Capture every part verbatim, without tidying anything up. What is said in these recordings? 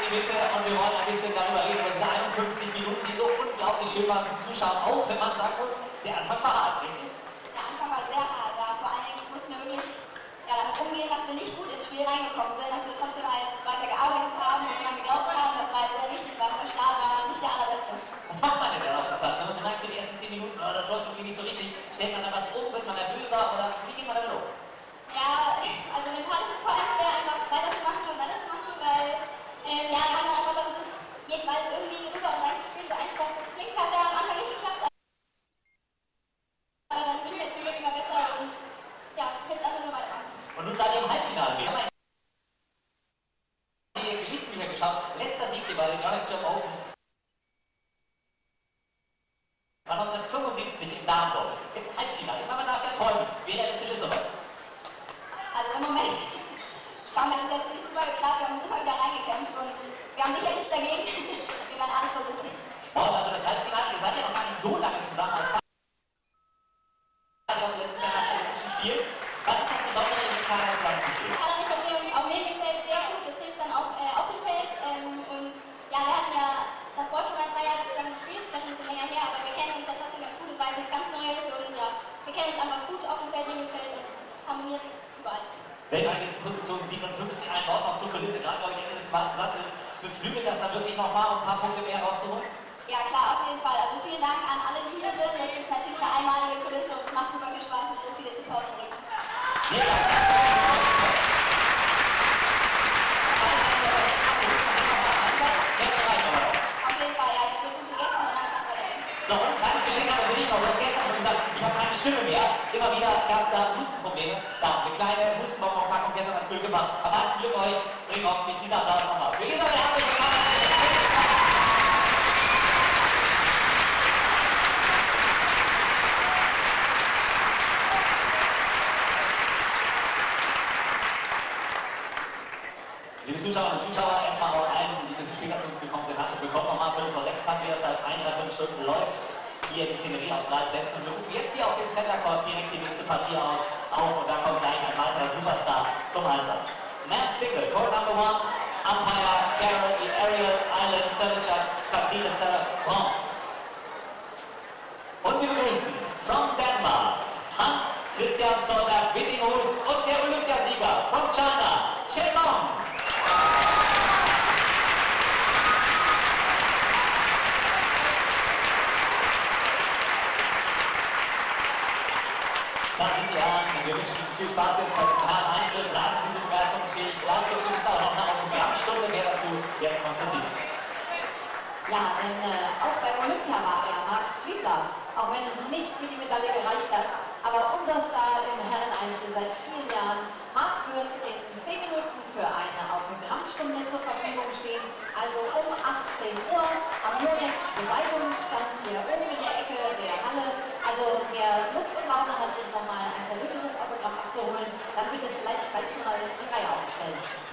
die Mitte und wir wollen ein bisschen darüber reden, über diese einundfünfzig Minuten, die so unglaublich schön waren zum Zuschauen, auch wenn man sagen muss, der Anfang war hart, richtig? Der Anfang war sehr hart, ja. Vor allen Dingen mussten wir wirklich ja, damit umgehen, dass wir nicht gut ins Spiel reingekommen sind, dass wir trotzdem halt weiter gearbeitet haben und daran geglaubt haben. Das war halt sehr wichtig, weil unser Start war nicht der allerbeste. Was macht man denn da auf dem Platz? Wenn man so merkt, so die ersten zehn Minuten, oh, das läuft irgendwie nicht so richtig, stellt man dann was um, wird man nervöser oder wie geht man damit um? Ja, also mental ist es vor allem schwer, einfach weiterzumachen und weiterzumachen, weil ähm, ja, wir haben dann einfach versucht, jeden Ball irgendwie rüber und rein zu spielen, so einfach klingt, hat da am Anfang nicht geklappt, aber dann ging es jetzt wirklich immer besser und ja, hilft einfach nur weitermachen. Und nun seid ihr im Halbfinale. Wir haben die Geschichtsbücher geschaut. Letzter Sieg hier bei den Yonex Jump Open war neunzehnhundertfünfundsiebzig in Darmstadt. Jetzt Halbfinale. Man darf ja träumen. Wie realistisch ist sowas? Also im Moment schauen wir, das jetzt nicht super geklappt, wir haben uns immer wieder reingekämpft und wir haben sicher nichts dagegen. Wir werden alles versuchen. Und also das Halbfinale, ihr seid ja noch gar nicht so lange zusammen als Partner letztes Jahr nach dem Olympischen Spiel. Was ist das Besondere, in Italien zusammen zu spielen? Anna und ich verstehen uns auch neben dem Feld sehr gut, das hilft dann auch äh, auf dem Feld. Ähm, und ja, wir hatten ja davor schon mal zwei Jahre zusammen gespielt, das ist ja schon ein bisschen länger her, aber wir kennen uns ja trotzdem ganz gut, das war jetzt nichts ganz Neues und ja, wir kennen uns einfach gut auf dem Feld, neben dem Feld und es harmoniert überall. Weltranglistenposition siebenundfünfzig, ein Wort noch zur Kulisse, gerade glaube ich Ende des zweiten Satzes. Beflügelt das dann wirklich nochmal, um ein paar Punkte mehr rauszuholen? Ja klar, auf jeden Fall. Also vielen Dank an alle, die hier sind. Das ist natürlich eine einmalige Kulisse und es macht super viel Spaß mit so viele Support im Rücken. Ja. Auf jeden Fall, ja, jetzt wird gut gegessen und dann kann es weitergehen. So, und ein kleines Geschenk habe ich noch. Du hast gestern schon gesagt, ich habe keine Stimme mehr. Immer wieder gab es da Hustenprobleme. Da, eine kleine Hustenbonbon-Packung gestern als Glück gemacht. Aber das Glück euch bringt hoffentlich dieser Applaus nochmal. Für Isabel herzlich willkommen. Liebe Zuschauerinnen und Zuschauer, erstmal auch allen, die ein bisschen später zu uns gekommen sind, herzlich willkommen. Nochmal Viertel vor sechs haben wir das seit ein, dreiviertel Stunden läuft hier die Szenerie auf drei Plätzen. Und wir rufen jetzt hier auf den Center Court direkt die nächste Partie aus, auf und da kommt gleich ein weiterer Superstar zum Einsatz. Men's Single, Court Number One, Umpire Carol Ariel Island Selichak, Patrice France. Und wir begrüßen from Denmark, Hans Christian Solberg Wittinghus und der Olympiasieger from China, Chen Long. Da sind die Herren, wir wünschen Ihnen viel Spaß jetzt bei den Herren Einzel, bleiben Sie so begeisterungsfähig, gleich gibt es auch noch eine Autogrammstunde, mehr dazu jetzt von Christine. Ja, denn äh, auch bei Olympia war er Marc Zwiebler, auch wenn es nicht für die Medaille gereicht hat. Aber unser Star im Herren-Einzel seit vielen Jahren. Marc wird in zehn Minuten für eine Autogrammstunde zur Verfügung stehen, also um achtzehn Uhr am Yonex Beseitigungsstand hier oben in der Ecke der Halle. Also wer Lust und Laune hat, sich nochmal ein persönliches Autogramm abzuholen, dann bitte vielleicht gleich schon mal die Reihe aufstellen.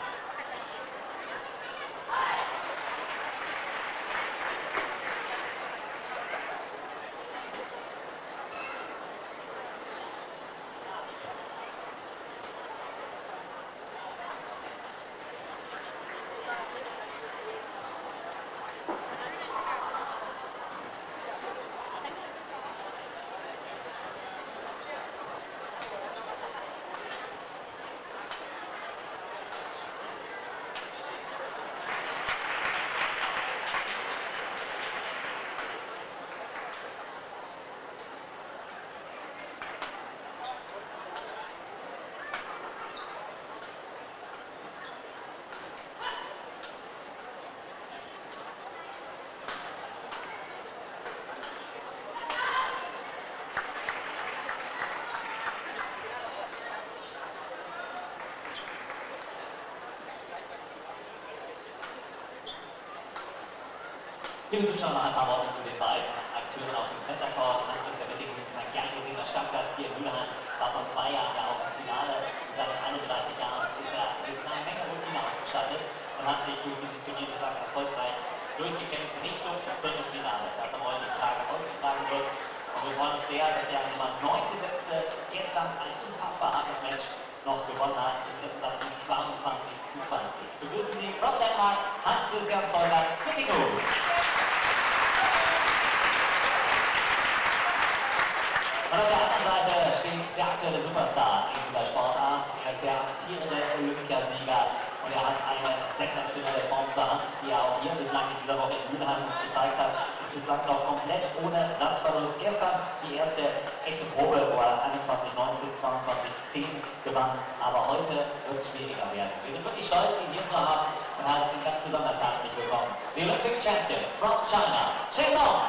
Liebe Zuschauer, noch ein paar Worte zu den beiden Akteuren auf dem Center Court. Hans-Christian Wittinghus ist ein gern gesehener Stammgast hier in Mülheim, war vor zwei Jahren ja auch im Finale. In seinen einunddreißig Jahren ist er mit einer Menge Routine ausgestattet und hat sich durch dieses Turnier bislang erfolgreich durchgekämpft Richtung Viertelfinale, das am heutigen Tag ausgetragen wird. Und wir freuen uns sehr, dass der Nummer neun gesetzte gestern ein unfassbar hartes Match noch gewonnen hat, im dritten Satz mit zweiundzwanzig zu zwanzig. Begrüßen Sie from Denmark Hans-Christian Zollberg mit den Gruß. Und auf der anderen Seite steht der aktuelle Superstar in dieser Sportart. Er ist der amtierende Olympiasieger und er hat eine sensationelle Form zur Hand, die er auch hier bislang in dieser Woche in Mülheim uns gezeigt hat. Ist bislang noch komplett ohne Satzverlust. Gestern die erste echte Probe, wo er einundzwanzig neunzehn, zweiundzwanzig zehn gewann, aber heute wird es schwieriger werden. Wir sind wirklich stolz, ihn hier zu haben und heißen ihn ganz besonders herzlich willkommen. The Olympic Champion from China, Chen Long.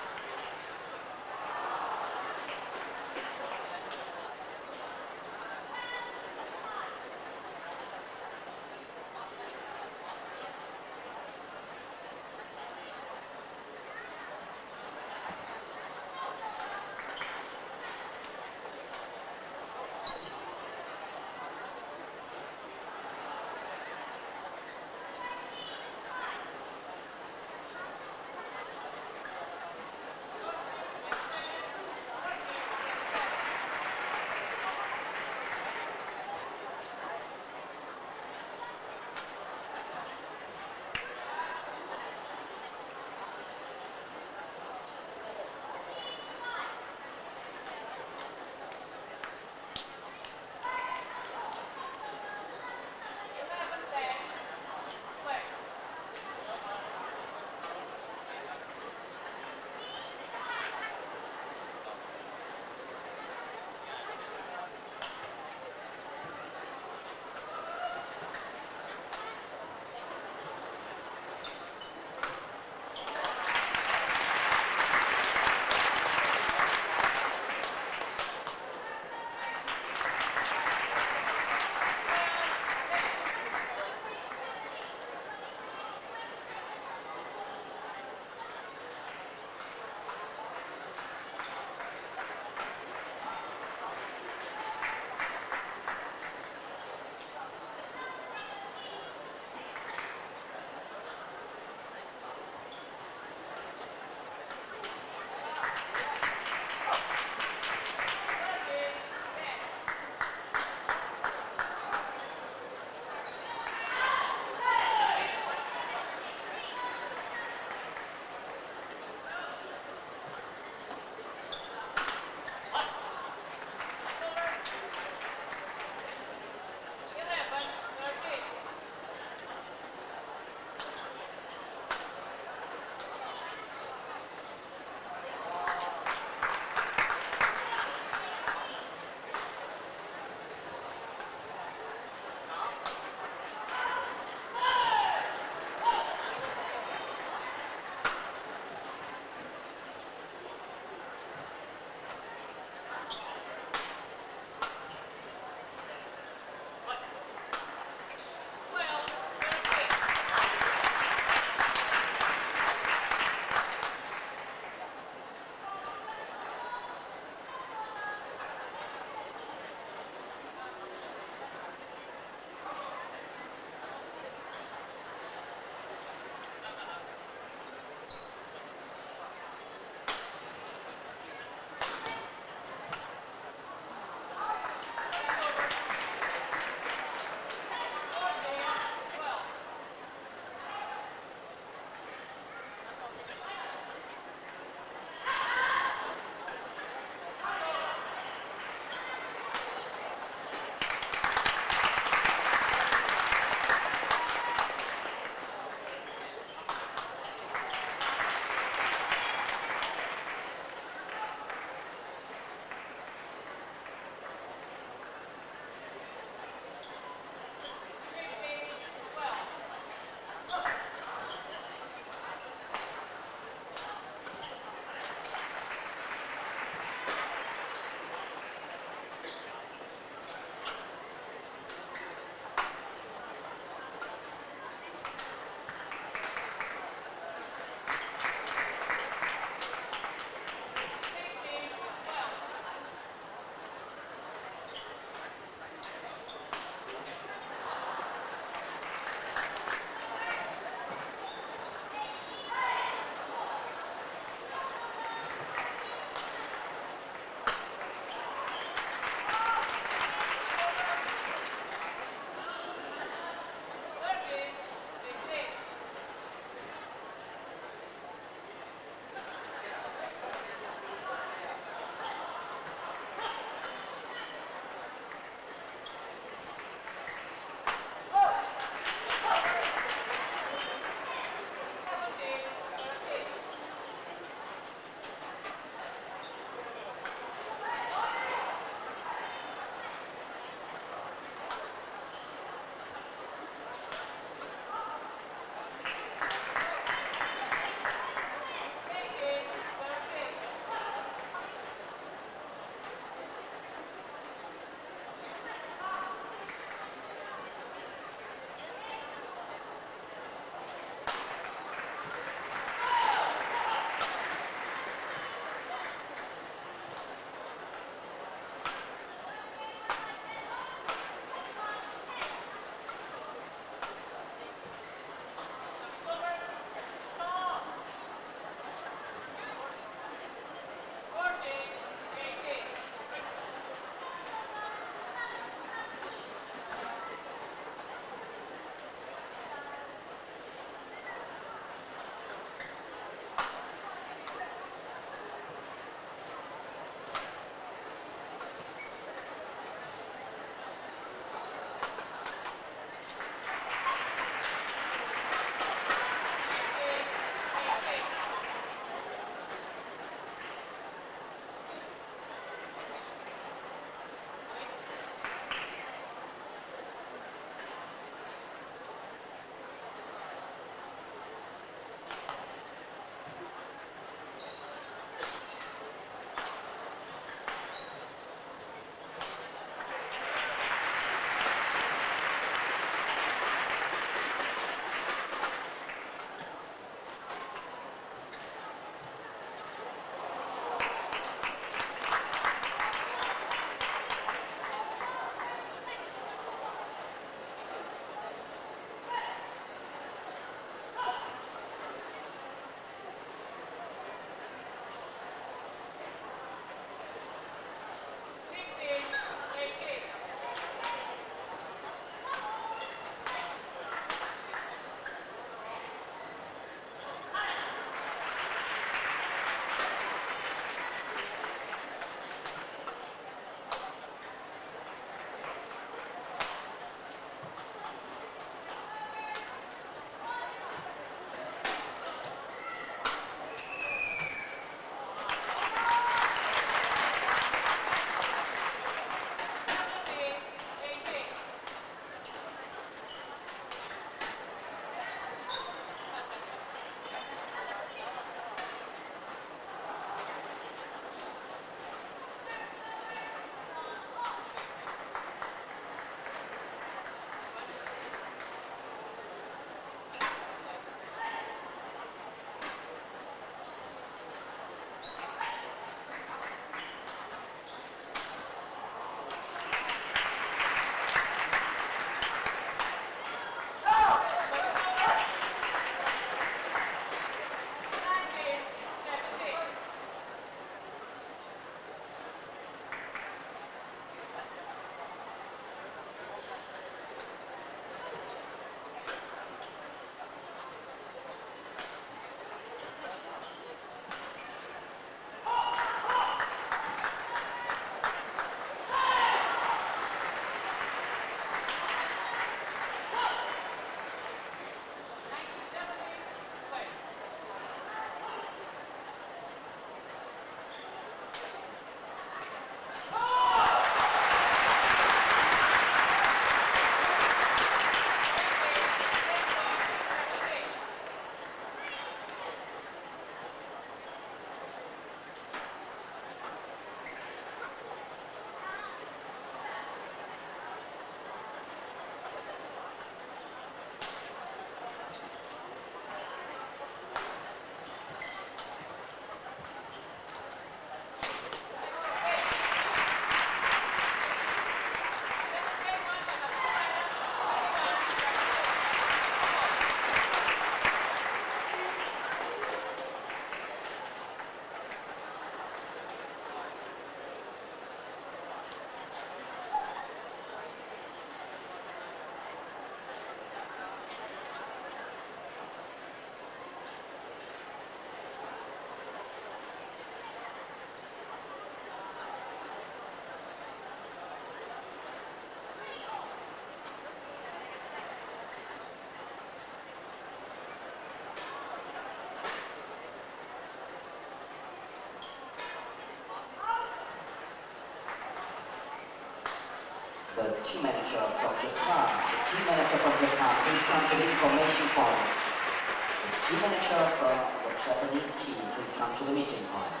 team manager from Japan. The team manager from Japan, please come to the information point. The team manager from the Japanese team, please come to the meeting point.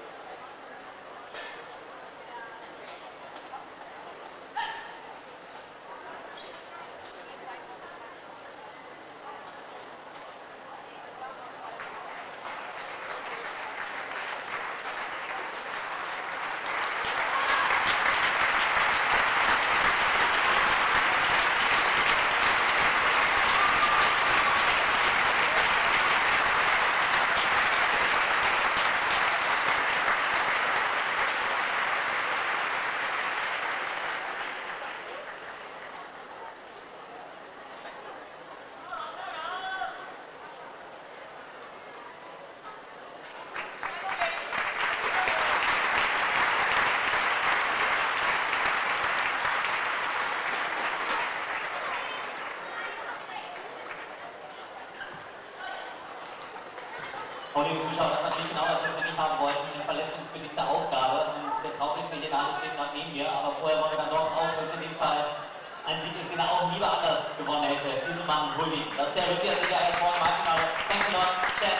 Oh, liebe Zuschauer, das ist natürlich genau das, was wir nicht haben wollten, eine verletzungsbedingte Aufgabe. Und der traurigste hier gerade steht gerade neben mir, aber vorher wollen wir dann doch, auch wenn es in dem Fall ein Sieg ist, den er auch lieber anders gewonnen hätte, diesen Mann huldigen. Das ist der Olympiasieger erst vorne im Halbfinale. Thanks a lot, Chef.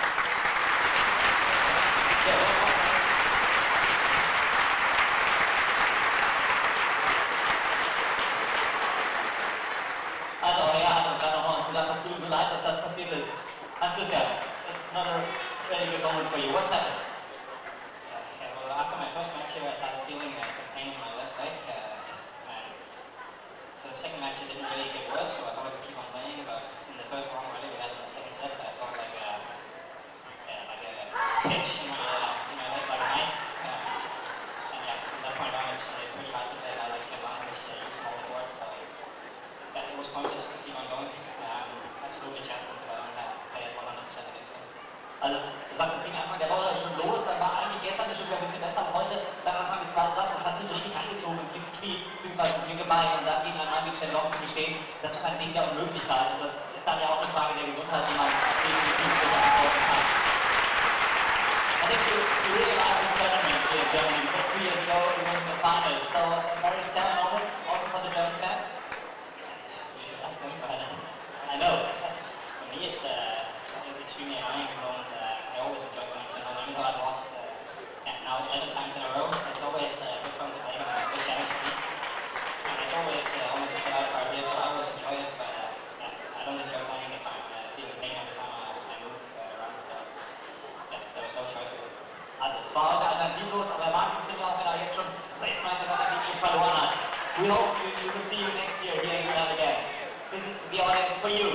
Also, er hat uns dann nochmal uns gesagt, es tut ihm so leid, dass das passiert ist. Hans-Christian, it's not a very good moment for you. What's happened? Yeah, yeah, well, after my first match here, I started feeling uh, some pain in my left leg. Uh, and for the second match, it didn't really get worse, so I thought I could keep on playing. But in the first round, really, we had in the second set, I felt like a, yeah, like a pinch in my, uh, in my leg, like a knife. Uh, and yeah, from that point on, it's uh, pretty hard to play my legs along, because uh, you small board, so yeah, it was pointless to keep on going. Um, absolutely chanceless if I don't have play at one hundred percent against them. Also, er sagt, es ging Anfang der Woche schon los, dann war eigentlich gestern schon wieder ein bisschen besser, aber heute, beim Anfang des zweiten Satzes, hat sich richtig angezogen ins linke Knie, beziehungsweise ins linke Bein, und dann gegen einen Mann wie Chen Long zu bestehen, das ist ein Ding der Unmöglichkeit, und das ist dann ja auch eine Frage der Gesundheit, die man definitiv beantworten kann. I think you, you really like this tournament here in Germany, because two years ago it was in the finals, so a very sad moment, also for the German fans. You should ask them, but I know. For me, it's uh, extremely annoying, and uh, I always enjoy going to London, even though I've lost uh, yeah, now eleven times in a row. It's always uh, good fun to play, and it's a big challenge for me. And it's always uh, almost a set-out card here, so I always enjoy it, but uh, yeah, I don't enjoy playing if I'm uh, feeling pain every time I, I move uh, around, so yeah, there was no choice really. Also, es war heute alternativlos, aber er mag bestimmt auch, wenn er jetzt schon zwölfmal hintereinander gegen ihn verloren hat. We hope you, you will see you next year here in Milan again. This is the audience for you.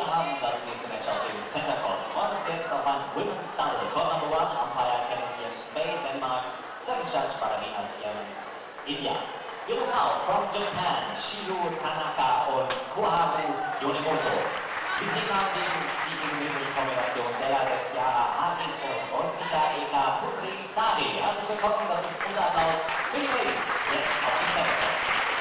Wir haben das nächste Match auf dem Center Court. Wir freuen uns jetzt auf ein Women's Double. Court number one, Umpire Kenneth Bay, Denmark, Second Judge Ballerina Sierra, India. Wir rufen auf from Japan, Shiyu Tanaka und Koharu Yonemoto. Sie treten an gegen die indonesische Kombination Della Destiara Haris und Osita Eka Putri Sari. Herzlich willkommen, das ist unser Applaus für die Ladies jetzt auf dem Center Court.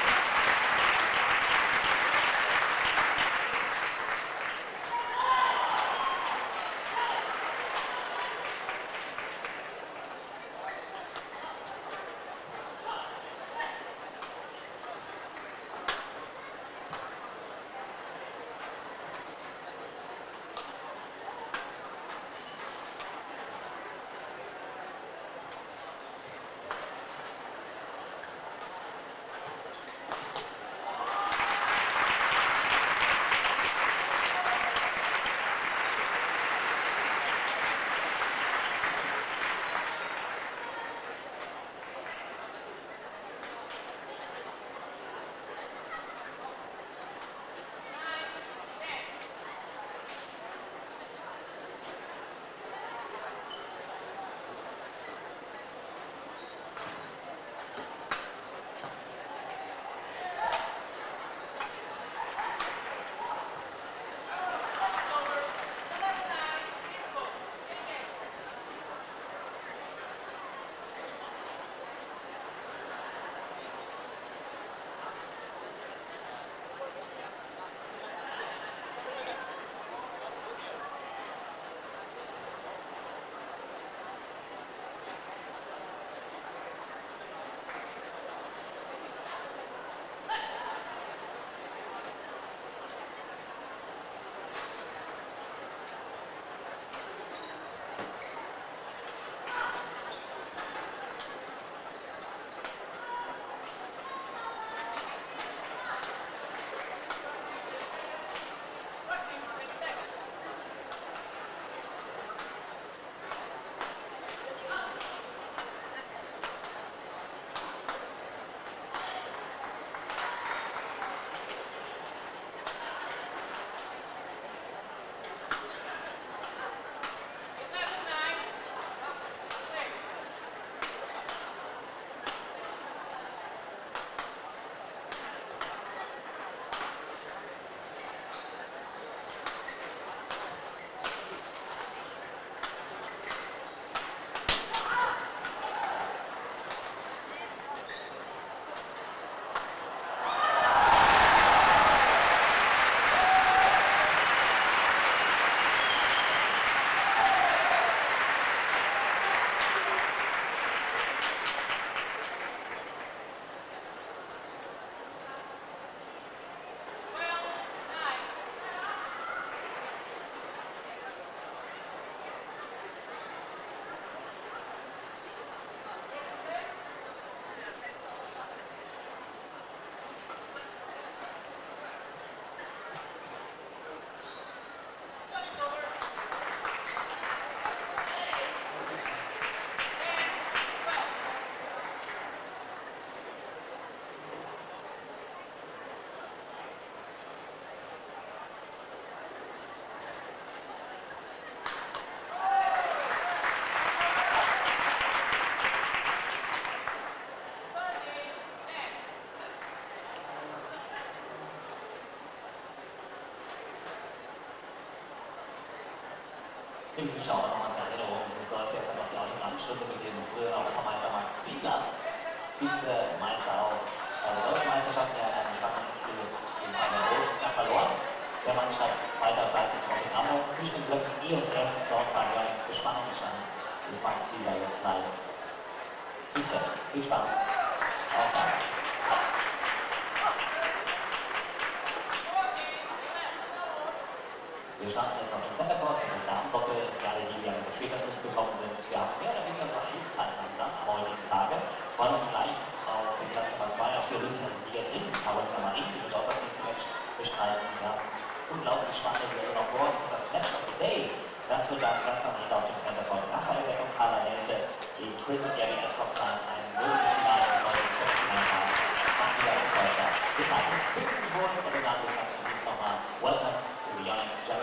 Liebe Zuschauer, nochmal zur Erinnerung, es läuft jetzt einfach die Autogrammstunde mit dem früheren Europameister Marc Zwiebler, Vizemeister auch bei der Deutschen Meisterschaft, der hat einen spannenden Spiel gegen Albert Roth verloren. Der Mann schreibt weiter fleißig Autogramme zwischen den Blöcken E und F, dort bei Jörnings für Spannung gestanden. Das Marc Zwiebler jetzt live zutreffen. Viel Spaß. Auf dann. Wir starten jetzt auf dem Center Court mit der Damengruppe, für alle die, die ein bisschen später zu uns gekommen sind. Wir haben mehr oder weniger noch viel Zeit langsam am heutigen Tage. Wir freuen uns gleich auf den Platz Nummer zwei, auf die Olympiasiegerin, Caroline Marin, die wird auch das nächste Match bestreiten. Ja, unglaublich spannend wird noch vor uns. Und das Match of the Day, das wird dann ganz am Ende auf dem Center Court. Raphael Beck und Carla Nelte gegen Chris und Gary Adcock sein. Ein mögliches Finale des neuen Finaltags. Macht wieder in Deutschland. Wir zeigen fünften Wurden und im Namen des ganzen Teams nochmal Welcome to the Young's Challenge.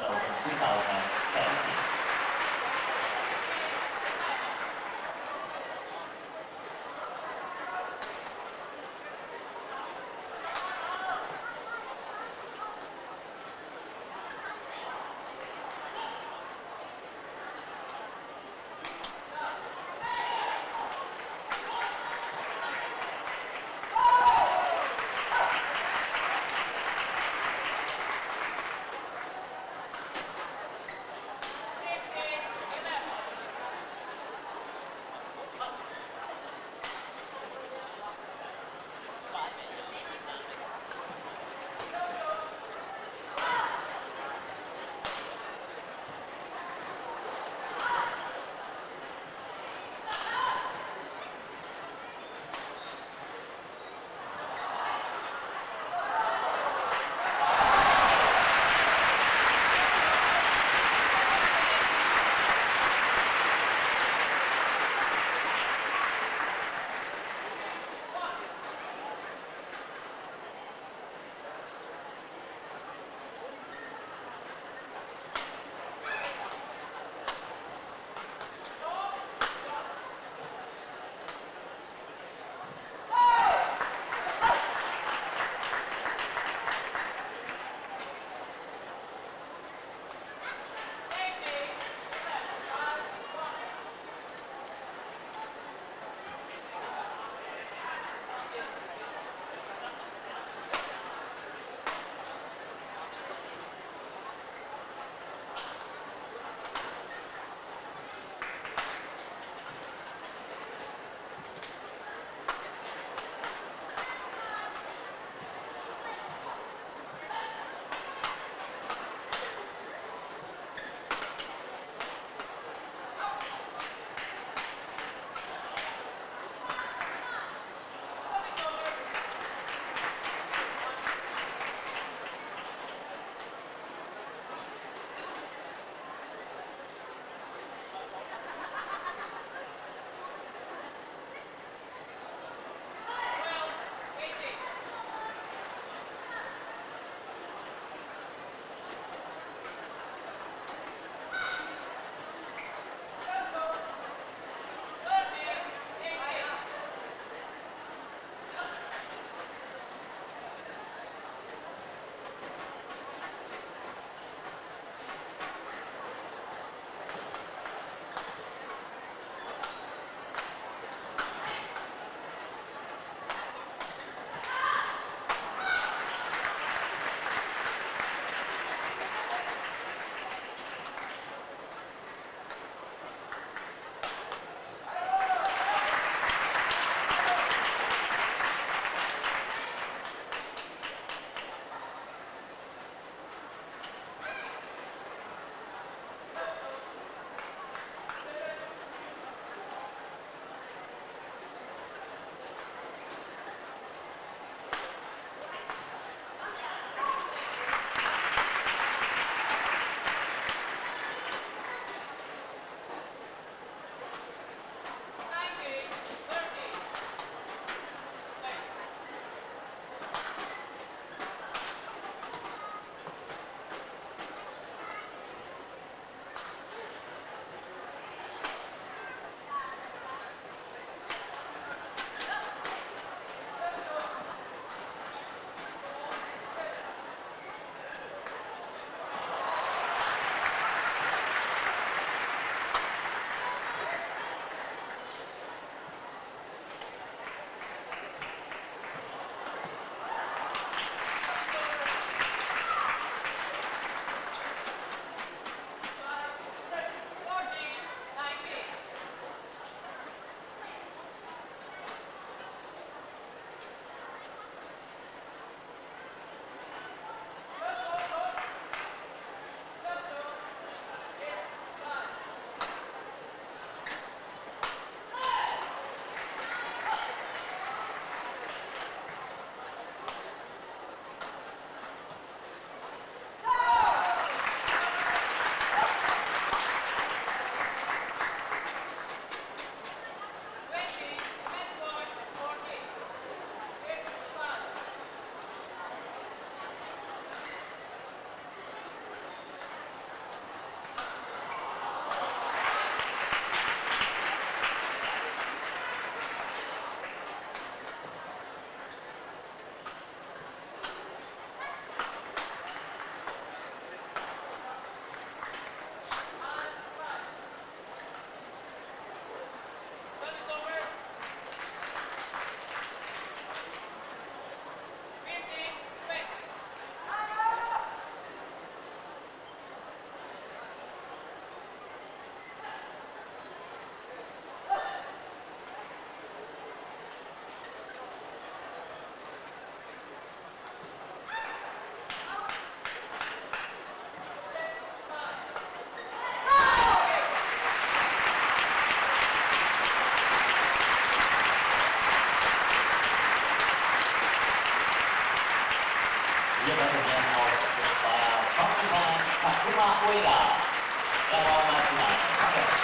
Takuma Ueda. Er war mal Finale. Danke.